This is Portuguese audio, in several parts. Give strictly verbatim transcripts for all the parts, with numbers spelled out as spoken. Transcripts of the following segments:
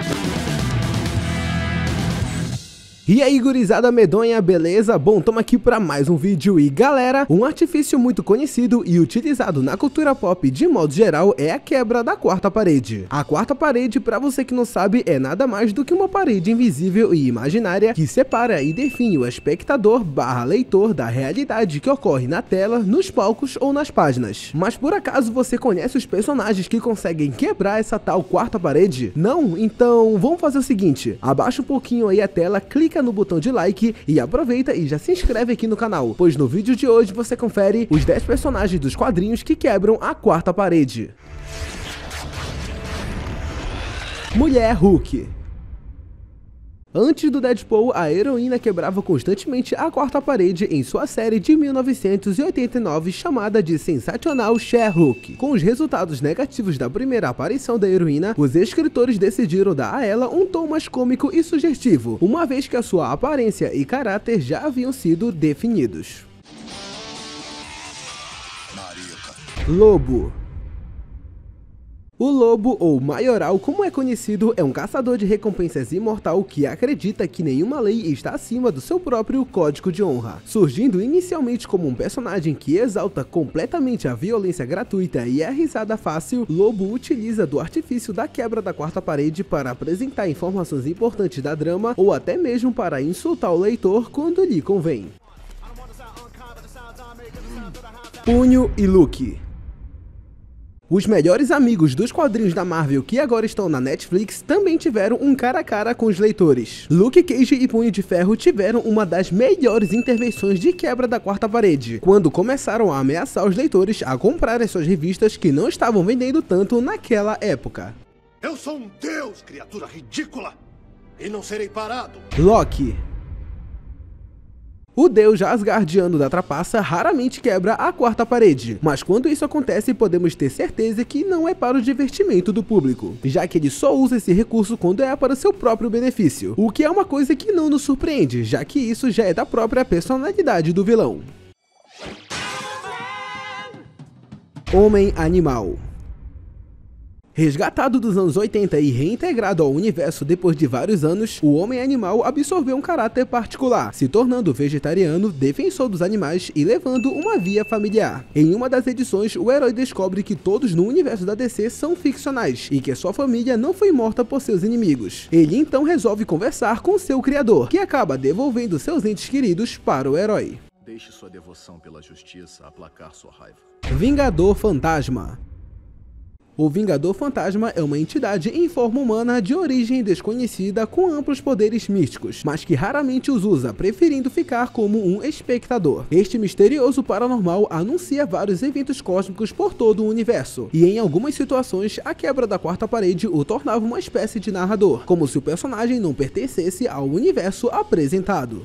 E aí gurizada medonha, beleza? Bom, tamo aqui pra mais um vídeo e galera, um artifício muito conhecido e utilizado na cultura pop de modo geral é a quebra da quarta parede. A quarta parede, pra você que não sabe, é nada mais do que uma parede invisível e imaginária que separa e define o espectador barra leitor da realidade que ocorre na tela, nos palcos ou nas páginas. Mas por acaso você conhece os personagens que conseguem quebrar essa tal quarta parede? Não? Então vamos fazer o seguinte, abaixa um pouquinho aí a tela, clica no botão de like e aproveita e já se inscreve aqui no canal, pois no vídeo de hoje você confere os dez personagens dos quadrinhos que quebram a quarta parede. Mulher Hulk. Antes do Deadpool, a heroína quebrava constantemente a quarta parede em sua série de mil novecentos e oitenta e nove chamada de sensacional She-Hulk. Com os resultados negativos da primeira aparição da heroína, os escritores decidiram dar a ela um tom mais cômico e sugestivo, uma vez que a sua aparência e caráter já haviam sido definidos. Lobo. O Lobo, ou Maioral, como é conhecido, é um caçador de recompensas imortal que acredita que nenhuma lei está acima do seu próprio código de honra. Surgindo inicialmente como um personagem que exalta completamente a violência gratuita e a risada fácil, Lobo utiliza do artifício da quebra da quarta parede para apresentar informações importantes da drama ou até mesmo para insultar o leitor quando lhe convém. Punho e Luke. Os melhores amigos dos quadrinhos da Marvel que agora estão na Netflix também tiveram um cara a cara com os leitores. Luke Cage e Punho de Ferro tiveram uma das melhores intervenções de quebra da quarta parede, quando começaram a ameaçar os leitores a comprar as suas revistas que não estavam vendendo tanto naquela época. Eu sou um deus, criatura ridícula, e não serei parado. Loki. O deus asgardiano da trapaça raramente quebra a quarta parede, mas quando isso acontece podemos ter certeza que não é para o divertimento do público, já que ele só usa esse recurso quando é para seu próprio benefício, o que é uma coisa que não nos surpreende, já que isso já é da própria personalidade do vilão. Homem-Animal. Resgatado dos anos oitenta e reintegrado ao universo depois de vários anos, o Homem-Animal absorveu um caráter particular, se tornando vegetariano, defensor dos animais e levando uma via familiar. Em uma das edições, o herói descobre que todos no universo da D C são ficcionais e que sua família não foi morta por seus inimigos. Ele então resolve conversar com seu criador, que acaba devolvendo seus entes queridos para o herói. Deixe sua devoção pela justiça aplacar sua raiva. Vingador Fantasma. O Vingador Fantasma é uma entidade em forma humana de origem desconhecida com amplos poderes místicos, mas que raramente os usa, preferindo ficar como um espectador. Este misterioso paranormal anuncia vários eventos cósmicos por todo o universo, e em algumas situações a quebra da quarta parede o tornava uma espécie de narrador, como se o personagem não pertencesse ao universo apresentado.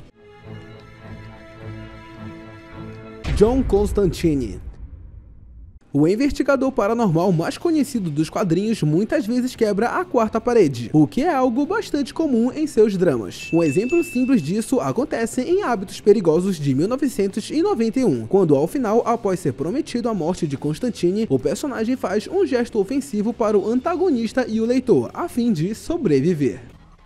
John Constantine. O investigador paranormal mais conhecido dos quadrinhos muitas vezes quebra a quarta parede, o que é algo bastante comum em seus dramas. Um exemplo simples disso acontece em Hábitos Perigosos de mil novecentos e noventa e um, quando ao final, após ser prometido a morte de Constantine, o personagem faz um gesto ofensivo para o antagonista e o leitor, a fim de sobreviver.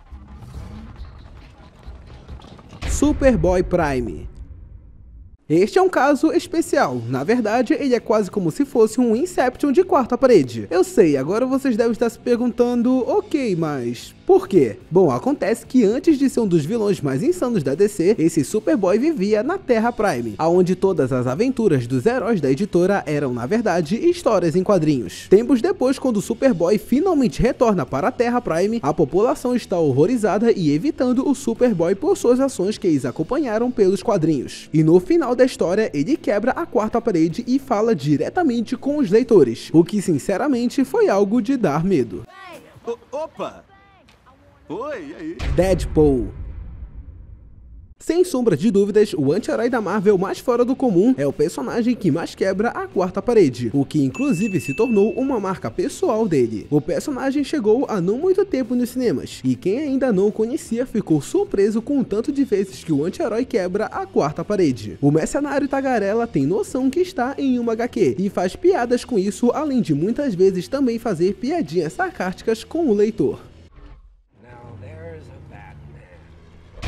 Superboy Prime. Este é um caso especial, na verdade ele é quase como se fosse um Inception de quarta parede. Eu sei, agora vocês devem estar se perguntando, ok, mas por quê? Bom, acontece que antes de ser um dos vilões mais insanos da D C, esse Superboy vivia na Terra Prime, onde todas as aventuras dos heróis da editora eram, na verdade, histórias em quadrinhos. Tempos depois, quando o Superboy finalmente retorna para a Terra Prime, a população está horrorizada e evitando o Superboy por suas ações que eles acompanharam pelos quadrinhos. E no final da história, ele quebra a quarta parede e fala diretamente com os leitores, o que sinceramente foi algo de dar medo. O opa! Oi, e aí? Deadpool. Sem sombra de dúvidas, o anti-herói da Marvel mais fora do comum é o personagem que mais quebra a quarta parede, o que inclusive se tornou uma marca pessoal dele. O personagem chegou há não muito tempo nos cinemas, e quem ainda não o conhecia ficou surpreso com o tanto de vezes que o anti-herói quebra a quarta parede. O mercenário tagarela tem noção que está em uma agá quê, e faz piadas com isso, além de muitas vezes também fazer piadinhas sarcásticas com o leitor.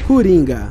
Coringa.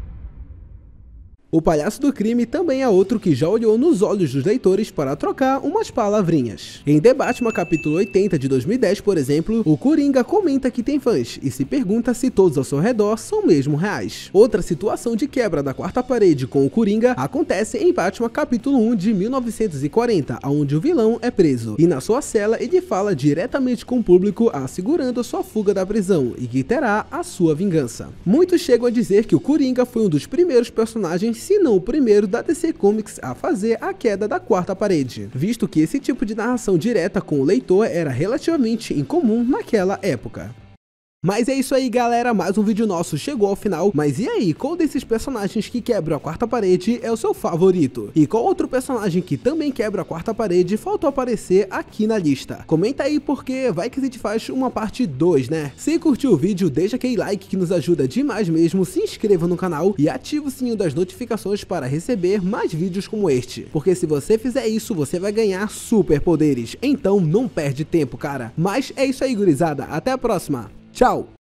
O palhaço do crime também é outro que já olhou nos olhos dos leitores para trocar umas palavrinhas. Em The Batman capítulo oitenta de dois mil e dez, por exemplo, o Coringa comenta que tem fãs e se pergunta se todos ao seu redor são mesmo reais. Outra situação de quebra da quarta parede com o Coringa acontece em Batman capítulo um de mil novecentos e quarenta, onde o vilão é preso, e na sua cela ele fala diretamente com o público assegurando a sua fuga da prisão e que terá a sua vingança. Muitos chegam a dizer que o Coringa foi um dos primeiros personagens, se não o primeiro, da D C Comics a fazer a queda da quarta parede, visto que esse tipo de narração direta com o leitor era relativamente incomum naquela época. Mas é isso aí, galera, mais um vídeo nosso chegou ao final. Mas e aí, qual desses personagens que quebram a quarta parede é o seu favorito? E qual outro personagem que também quebra a quarta parede faltou aparecer aqui na lista? Comenta aí, porque vai que a gente faz uma parte dois, né? Se curtiu o vídeo, deixa aquele like que nos ajuda demais mesmo, se inscreva no canal e ative o sininho das notificações para receber mais vídeos como este. Porque se você fizer isso, você vai ganhar superpoderes. Então não perde tempo, cara. Mas é isso aí, gurizada, até a próxima. Tchau!